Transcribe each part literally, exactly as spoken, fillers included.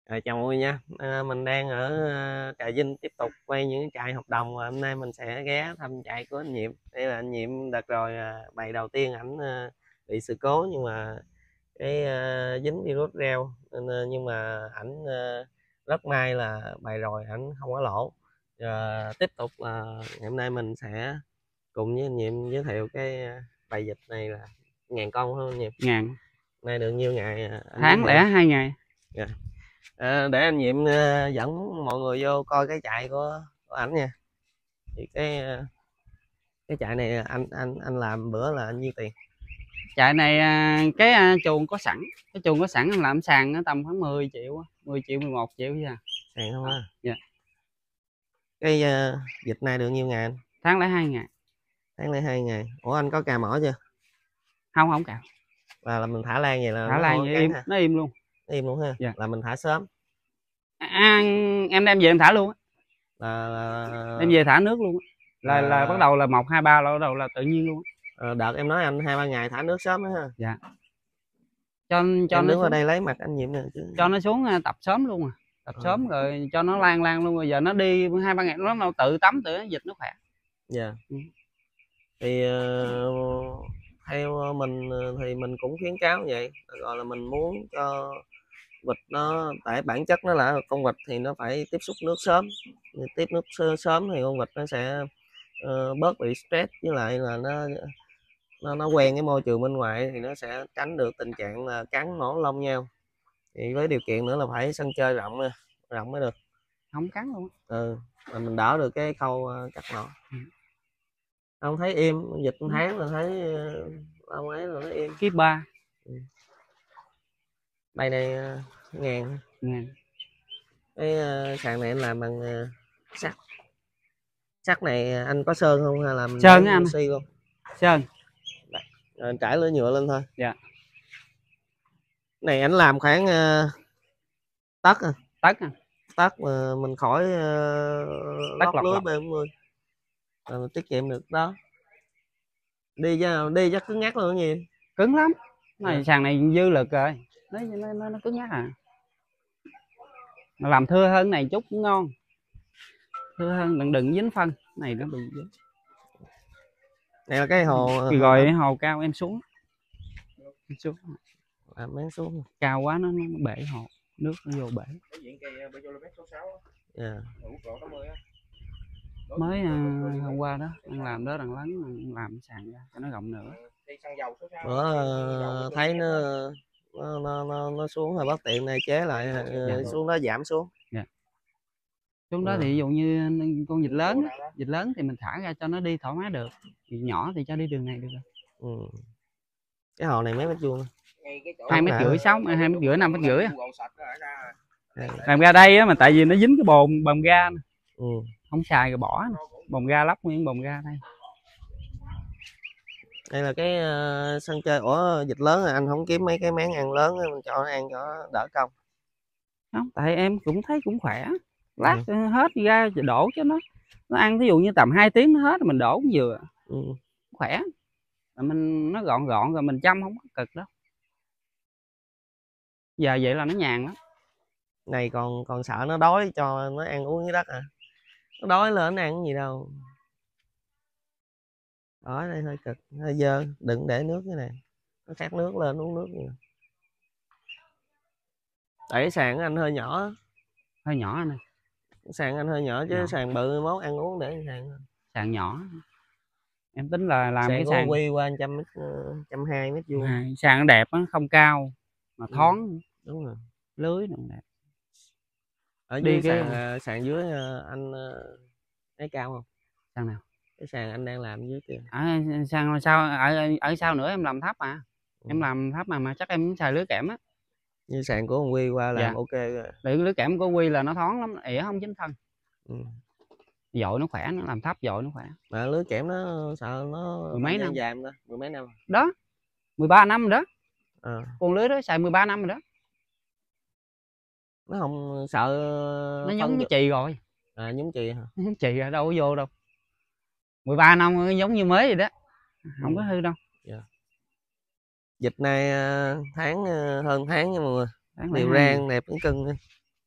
À, chào mọi người nha. À, mình đang ở à, trại Vinh tiếp tục quay những trại hợp đồng và hôm nay mình sẽ ghé thăm trại của anh Nhiệm. Đây là anh Nhiệm đợt rồi à, bày đầu tiên ảnh à, bị sự cố nhưng mà cái à, dính virus reo nên, à, nhưng mà ảnh à, rất may là bày rồi ảnh không có lỗ. Và tiếp tục là ngày hôm nay mình sẽ cùng với anh Nhiệm giới thiệu cái à, bày dịch này là ngàn con hơn anh Nhiệm. Ngàn. Nay được nhiêu ngày à, anh Tháng lẻ hai ngày. yeah. À, để anh Nhiệm uh, dẫn mọi người vô coi cái trại của, của ảnh nha. Thì cái uh, cái trại này anh anh anh làm bữa là nhiêu tiền? Trại này cái chuồng có sẵn, cái chuồng có sẵn em làm sàn nó tầm khoảng mười triệu, mười triệu mười một triệu nha. Sàn không á? Dạ. Cái uh, dịch này được nhiêu ngày anh? Tháng lẻ hai ngày. Tháng lẻ hai ngày. Ủa anh có cà mỏ chưa? Không không cào. Là, là mình thả lan vậy là thả lan vậy im, ha? Nó im luôn. Nó im luôn ha. Dạ. Là mình thả sớm. À, em đem về em thả luôn á. Là, là đem về thả nước luôn á. Là, là là bắt đầu là một hai ba là bắt đầu là tự nhiên luôn á. Đợt em nói anh hai ba ngày thả nước sớm đó ha. Dạ. Cho cho em nó đứng ở đây lấy mặt anh Nhiệm nè chứ. Cho nó xuống tập sớm luôn à. Tập ừ. sớm rồi cho nó lan lan luôn, rồi giờ nó đi hai ba ngày nó tự tắm tự dịch nó khỏe. Dạ. Ừ. Thì uh, theo mình thì mình cũng khuyến cáo vậy, gọi là mình muốn cho vịt nó, tại bản chất nó là con vịt thì nó phải tiếp xúc nước sớm, tiếp nước sớm thì con vịt nó sẽ uh, bớt bị stress, với lại là nó nó nó quen cái môi trường bên ngoài thì nó sẽ tránh được tình trạng là cắn mổ lông nhau. Thì với điều kiện nữa là phải sân chơi rộng rộng mới được, không cắn luôn. Ừ, mà mình đỡ được cái khâu cắt mỏ. Ừ. Không thấy im dịch một tháng là thấy ông ấy rồi nó im. Kiếp ba. Ừ. Đây này ngàn. Ngàn. Cái uh, sàn này anh làm bằng uh, sắt. Sắt này anh có sơn không hay là mình sơn anh xi luôn? Sơn. Rồi anh trải lưỡi nhựa lên thôi. Dạ. Này anh làm khoảng uh, tấc à. Tấc à. Tấc mà mình khỏi uh, lót lưới B bốn mươi rồi mình tiết kiệm được đó. Đi chứ đi chắc cứng ngắc luôn gì. Cứng lắm. Này sàn này dư lực rồi. Nó nó nó, nó cứng ngắc à. Mà làm thưa hơn này chút cũng ngon. Thưa hơn đừng đừng dính phân. Này nó bị dính. Này là cái hồ thì rồi hồ, hồ cao em xuống. Em xuống. À, máng xuống. Cao quá nó, nó bể hồ. Nước nó vô bể. Yeah. Mới uh, hôm qua đó đang làm đó, đang lắng làm sàn ra cho nó rộng nữa. Bữa uh, thấy nó nó, nó nó nó xuống rồi bất tiện này chế lại. uh, dạ. Xuống đó giảm xuống. Dạ. Xuống đó ừ. Thì ví dụ như con vịt lớn vịt lớn thì mình thả ra cho nó đi thoải mái được, vịt nhỏ thì cho đi đường này được rồi. Ừ. Cái hồ này mấy mét vuông? Hai mét rưỡi sáu hai mét rưỡi năm mét rưỡi. Làm ra đây á, mà tại vì nó dính cái bồn bồn ga. Ừ. Không xài rồi bỏ bồn ga, lắp nguyên bồn ga đây. Đây là cái uh, sân chơi. Ủa vịt lớn rồi anh không kiếm mấy cái máng ăn lớn mình cho nó ăn cho đỡ công? Không, tại em cũng thấy cũng khỏe. Lát ừ. hết ra đổ cho nó nó ăn, ví dụ như tầm hai tiếng nó hết mình đổ cũng vừa. Ừ. Khỏe. Rồi mình nó gọn gọn rồi mình chăm không có cực đó. Giờ vậy là nó nhàn lắm. Này còn còn sợ nó đói cho nó ăn uống dưới đất à? Nó đói lên nó ăn cái gì đâu. Ở đây hơi cực, hơi dơ, đừng để nước cái này. Nó khát nước lên uống nước nhiều. Tại sàn anh hơi nhỏ. Hơi nhỏ anh ơi. Sàn anh hơi nhỏ chứ nhỏ. Sàn bự mốt ăn uống để sàn. Sàn nhỏ. Em tính là làm sàn cái sàn quy qua trăm mét, trăm hai mét vuông. Sàn nó đẹp á, không cao mà thoáng. Ừ. Đúng rồi. Lưới nó đẹp. Ở dưới cái... sàn, sàn dưới anh thấy cao không? Sàn nào? Cái sàn anh đang làm dưới kìa. Ở sàn sao ở ở sau nữa em làm thấp mà. Ừ. Em làm thấp mà mà chắc em xài lưới kẽm á. Như sàn của ông Quy qua làm dạ. Ok rồi. Để lưới kẽm của Quy là nó thoáng lắm, ỉa không dính thân. Ừ. Dội nó khỏe, nó làm thấp dội nó khỏe. Mà lưới kẽm nó sợ nó mười mấy năm dài đó, mười mấy năm. Đó. mười ba năm rồi đó. À. Con lưới đó xài mười ba năm rồi đó. Nó không sợ nó giống như chì rồi. À nhúng chì hả? Nhúng chì ở đâu có vô đâu. mười ba năm giống như mới vậy đó. Không ừ. có hư đâu. Yeah. Dịch này tháng hơn tháng nha mọi người. Điều rang đẹp cái cưng.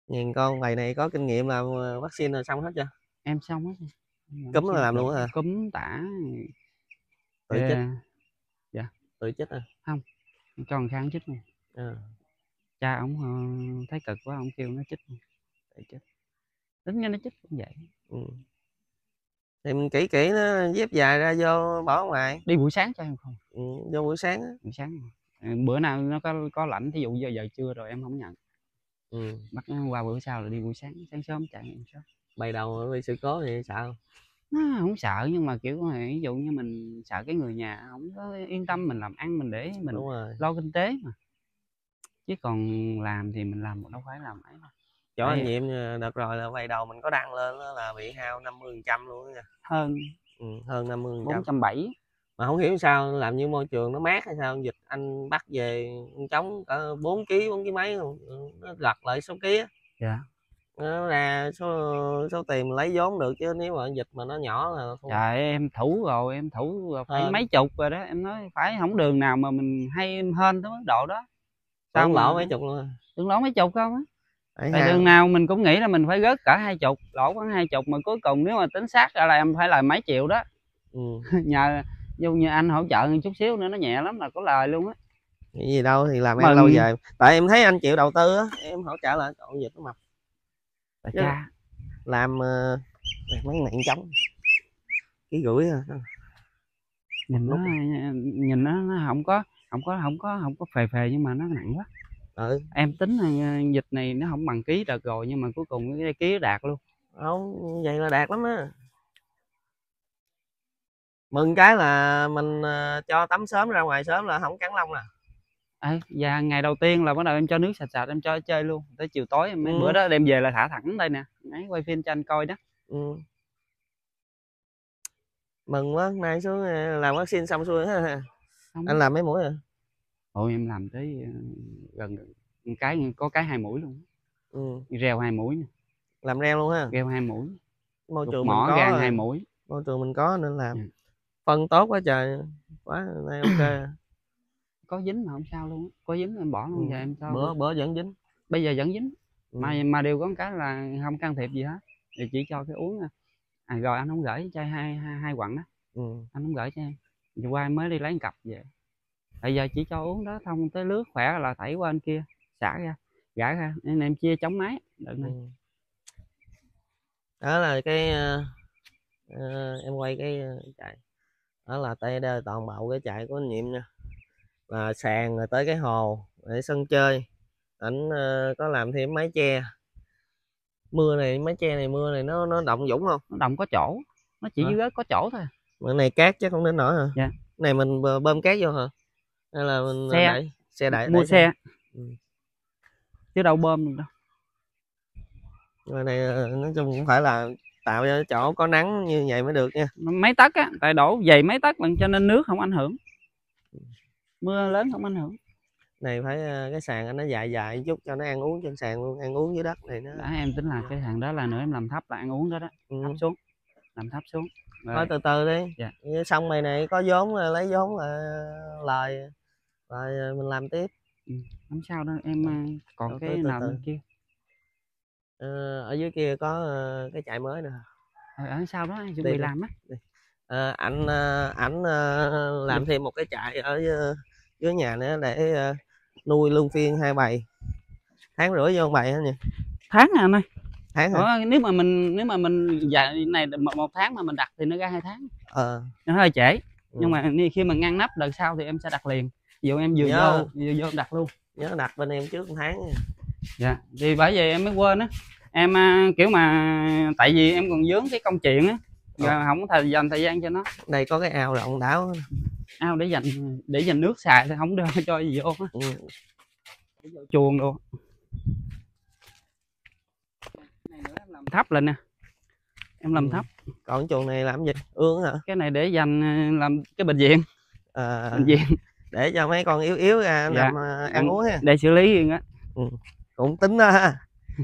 Nhìn con bầy này có kinh nghiệm làm vaccine rồi xong hết chưa? Em xong hết. Cúm là làm luôn hả? Cúm, tả. Tự chích. Dạ. Tự chích à? Không, cho thằng Khang chích luôn. À. Cha ổng uh, thấy cực quá, ổng kêu nó chích luôn. Tự chích. Tính cho nó chích cũng vậy. Ừ. Thì mình kỹ kỹ nó dép dài ra vô bỏ ngoài. Đi buổi sáng cho em không? Ừ, vô buổi sáng á. Buổi sáng. Bữa nào nó có có lạnh, thí dụ giờ giờ trưa rồi em không nhận. Ừ. Bắt nó qua bữa sau là đi buổi sáng, sáng sớm chạy em sớm. Bay đầu bị sự cố thì sợ không? Nó không sợ, nhưng mà kiểu ví dụ như mình sợ cái người nhà không có yên tâm mình làm ăn, mình để mình lo kinh tế mà. Chứ còn làm thì mình làm đâu phải làm ấy đâu. Chỗ anh Nhiệm đợt rồi là quay đầu mình có đăng lên đó là bị hao năm mươi phần trăm luôn nha. Hơn. Ừ, hơn năm mươi phần trăm. bốn trăm bảy mươi. Mà không hiểu sao làm như môi trường nó mát hay sao, dịch anh bắt về trống cỡ bốn ký, bốn ký mấy luôn, nó lật lại số ký á. Dạ. Nó ra số số tiền lấy vốn được, chứ nếu mà dịch mà nó nhỏ là không. Trời, em thủ rồi, em thủ rồi phải hơn. Mấy chục rồi đó, em nói phải không đường nào mà mình hay hên tới mức độ đó. Sao lỗ mấy chục luôn? Đừng lỗ mấy chục không á. Tại đường nào mình cũng nghĩ là mình phải rớt cả hai chục, lỗ khoảng hai chục, mà cuối cùng nếu mà tính xác ra là em phải là mấy triệu đó. Ừ. Nhờ dù như anh hỗ trợ chút xíu nữa nó nhẹ lắm là có lời luôn á. Gì đâu thì làm em lâu dài. Tại em thấy anh chịu đầu tư á, em hỗ trợ lại cậu dịch nó mập. Tại cha làm uh, mấy nạn trống ký gửi à. Nhìn nó nhìn nó, nó không có không có không có không có phè phè nhưng mà nó nặng quá. Ừ. Em tính là dịch này nó không bằng ký đợt rồi, nhưng mà cuối cùng cái ký đạt luôn. Không, vậy là đạt lắm á. Mừng cái là mình uh, cho tắm sớm ra ngoài sớm là không cắn lông nè. À, và ngày đầu tiên là bắt đầu em cho nước sạch sạch, em cho chơi luôn tới chiều tối em. Ừ. Bữa đó đem về là thả thẳng đây nè. Đấy, quay phim cho anh coi đó. Ừ. Mừng quá, nay xuống làm vaccine xong xuôi ha. Anh làm mấy mũi rồi? Ôi em làm tới gần cái có cái hai mũi luôn. Ừ. Reo hai mũi nè. Làm reo luôn ha. Reo hai mũi. Môi trường mình có gan hai mũi. Môi trường mình có nên làm. Ừ. Phân tốt quá trời. Quá nay ok. Có dính mà không sao luôn. Có dính em bỏ luôn. Ừ. Giờ em cho bữa bữa vẫn dính. Bây giờ vẫn dính. Ừ. Mà mà đều có một cái là không can thiệp gì hết. Thì chỉ cho cái uống. À, rồi anh không gửi cho hai hai, hai quặng đó. Ừ. Anh không gửi cho em. Vừa qua em mới đi lấy một cặp về. Bây giờ chỉ cho uống đó, thông tới nước khỏe là thảy qua anh kia xả ra gãi ra nên em chia chống máy đợt này. Ừ. Đó là cái uh, uh, em quay cái uh, chạy đó là tay đây toàn bộ cái chạy của anh Nhiệm nha, là sàn rồi tới cái hồ để sân chơi. Ảnh uh, có làm thêm mái che. Mưa này mái che này mưa này nó nó động dũng không? Nó động có chỗ, nó chỉ dưới có chỗ thôi. Bữa này cát chắc không đến nổi hả? Dạ. Này mình bơm cát vô hả? Hay là mình xe đẩy, xe đẩy mua đẩy xe. Ừ. Chứ đâu bơm được đâu. Rồi này nói chung cũng phải là tạo cho chỗ có nắng như vậy mới được nha. Mấy tấc á, tại đổ dày mấy tấc lần cho nên nước không ảnh hưởng. Mưa lớn không ảnh hưởng. Này phải cái sàn nó dài dài chút cho nó ăn uống trên sàn luôn, ăn uống dưới đất này nó. Đã em tính là cái sàn đó là nữa em làm thấp là ăn uống đó đó. Ừ. Thấp xuống. Làm thấp xuống. Rồi. Thôi từ từ đi. Dạ. Xong mày này có vốn lấy vốn là lời rồi mình làm tiếp. Ừ. Không sao đâu em. Còn Đâu, cái từ, từ, nào bên kia. Ờ, ở dưới kia có cái chạy mới nè. Ở, ở sau đó chuẩn bị làm á. À, anh ảnh làm Được. thêm một cái chạy ở dưới nhà nữa để nuôi luân phiên hai bầy, tháng rưỡi vô bầy hả nhỉ? Tháng à anh ơi. Tháng Ủa, nếu mà mình nếu mà mình dài này một, một tháng mà mình đặt thì nó ra hai tháng. Ờ. Nó hơi trễ. Ừ. Nhưng mà khi mà ngăn nắp đợt sau thì em sẽ đặt liền. Ví dụ em vừa Nhớ. vô vừa vô đặt luôn. Nhớ đặt bên em trước một tháng nha. Dạ, thì bởi vậy em mới quên á. Em kiểu mà tại vì em còn vướng cái công chuyện á, rồi không có thời dành thời gian cho nó. Đây có cái ao rộng đáo. Ao để dành để dành nước xài thì không đưa cho gì vô á. Ừ. Chuồng luôn. Này nữa em làm thấp lên nè. Em làm ừ. thấp. Còn cái chuồng này làm gì? Ương hả? Cái này để dành làm cái bệnh viện. À, bệnh viện. Để cho mấy con yếu yếu ra dạ. làm ăn, ăn uống ha. Để xử lý riêng á. Ừ. Cũng tính đó ha.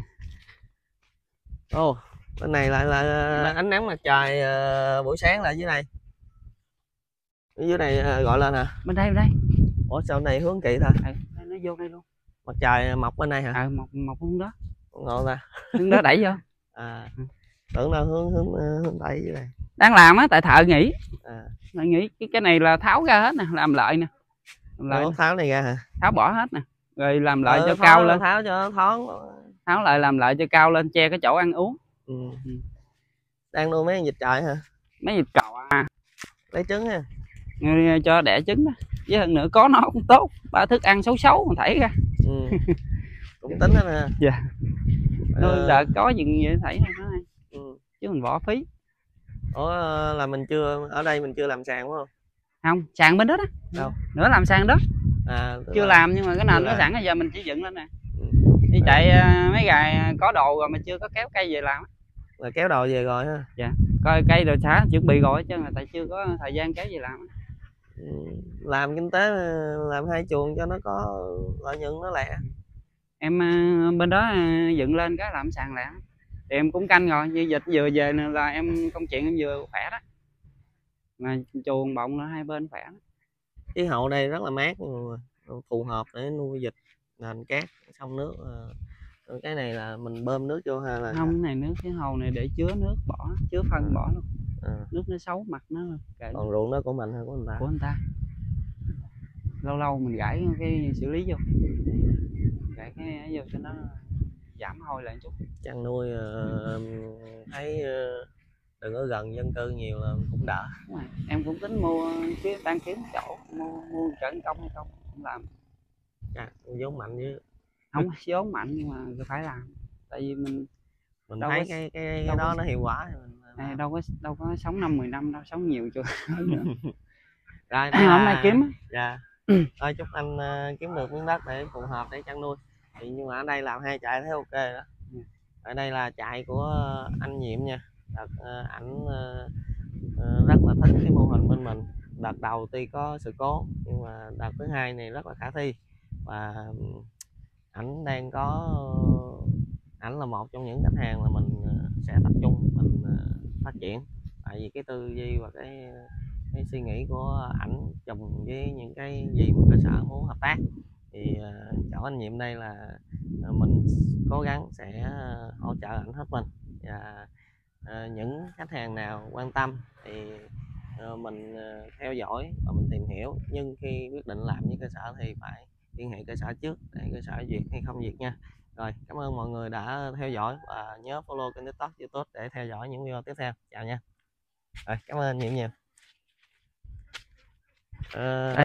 Ồ, bên này lại là, là ánh nắng mặt trời uh, buổi sáng là dưới này. Ở dưới này uh, gọi lên hả? Bên đây bên đây. Ủa sao này hướng kỳ thôi? À, nó vô đây luôn. Mặt trời mọc bên này hả? À, mọc mọc luôn đó. Ừ. ngộ ta. Hướng đó đẩy vô. À, tưởng đâu hướng hướng hướng đẩy vậy này. Đang làm á, tại thợ nghỉ. À. Thợ nghỉ cái cái này là tháo ra hết nè, làm lại nè. Làm lại nè. Tháo này ra hả? Tháo bỏ hết nè. Rồi làm lại ừ, cho tháo, cao lên. Tháo cho nó thoáng. Tháo lại làm lại cho cao lên, che cái chỗ ăn uống. Ừ. Ừ. Đang nuôi mấy con vịt trời hả? Mấy vịt cò à. Lấy trứng ha. Người cho đẻ trứng đó. Với hơn nữa có nó cũng tốt. Ba thức ăn xấu xấu còn thảy ra. Ừ. Cũng tính đó nè. Dạ. Nuôi ờ... đợt có gì vậy thảy ra nó. Ừ. Chứ mình bỏ phí. Ủa là mình chưa ở đây mình chưa làm sàn phải không? Không, sàn bên đó đó. Đâu? Nữa làm sàn đó. À, chưa là... làm nhưng mà cái nền nó sẵn, bây giờ mình chỉ dựng lên nè. Ừ. Đi chạy uh, mấy gài có đồ rồi mà chưa có kéo cây về làm. Là kéo đồ về rồi ha. Dạ. Coi cây đồ xả chuẩn bị rồi chứ mà tại chưa có thời gian kéo về làm. Ừ. Làm kinh tế, làm hai chuồng cho nó có lợi nhuận nó lẹ. Em uh, bên đó uh, dựng lên cái làm sàn lẹ. Thì em cũng canh rồi, như dịch vừa về là em công chuyện em vừa khỏe đó. Mà chuồng bọng là hai bên khỏe đó. Khí hậu đây rất là mát, phù hợp để nuôi vịt, nền cát, sông nước. Cái này là mình bơm nước vô hay là không? Cái này nước cái hồ này để chứa nước bỏ, chứa phân à. Bỏ luôn. À. Nước nó xấu mặt nó. Còn ruộng đó của mình hay của người ta? Của người ta. Lâu lâu mình gãi cái xử lý vô, gãi cái vô cho nó giảm hôi lại chút. Chăn nuôi thấy đừng có gần dân cư nhiều là cũng đỡ. Em cũng tính mua chứ đang kiếm chỗ mua mua trận công hay không cũng làm. À, vốn mạnh chứ. Không vốn mạnh nhưng mà phải làm, tại vì mình mình thấy có, cái cái, cái đó có, nó hiệu quả thì mình à, đâu có đâu có sống năm mười năm đâu, sống nhiều chưa. Rồi hôm nay kiếm. Dạ. Thôi chúc anh uh, kiếm được miếng đất để phù hợp để chăn nuôi. Thì nhưng mà ở đây làm hai trại thấy ok đó. Ở đây là trại của anh Nhiệm nha. Đợt uh, ảnh uh, uh, rất là thích cái mô hình bên mình. Đợt đầu tuy có sự cố nhưng mà đợt thứ hai này rất là khả thi, và ảnh đang có ảnh là một trong những khách hàng là mình sẽ tập trung mình phát triển, tại vì cái tư duy và cái cái suy nghĩ của ảnh trùng với những cái gì mà cơ sở muốn hợp tác thì chỗ anh Nhiệm đây là mình cố gắng sẽ hỗ trợ ảnh hết mình. Và những khách hàng nào quan tâm thì mình theo dõi và mình tìm hiểu, nhưng khi quyết định làm với cơ sở thì phải liên hệ cơ sở trước để cơ sở duyệt hay không duyệt nha. Rồi, cảm ơn mọi người đã theo dõi và nhớ follow kênh TikTok, YouTube để theo dõi những video tiếp theo. Chào nha. Rồi, cảm ơn anh Nhiệm nhiều. À...